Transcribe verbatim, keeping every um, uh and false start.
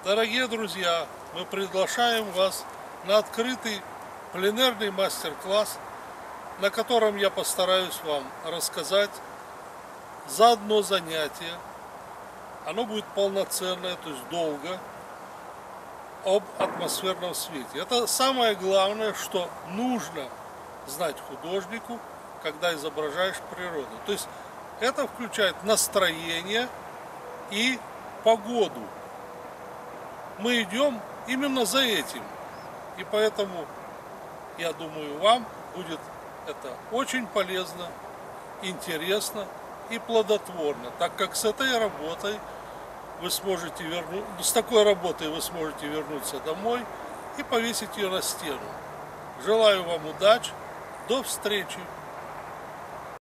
Дорогие друзья, мы приглашаем вас на открытый пленерный мастер-класс, на котором я постараюсь вам рассказать за одно занятие, оно будет полноценное, то есть долго, об атмосферном свете. Это самое главное, что нужно знать художнику, когда изображаешь природу. То есть это включает настроение и погоду. Мы идем именно за этим. И поэтому, я думаю, вам будет это очень полезно, интересно и плодотворно, так как с этой работой вы сможете вернуть, с такой работой вы сможете вернуться домой и повесить ее на стену. Желаю вам удачи, до встречи!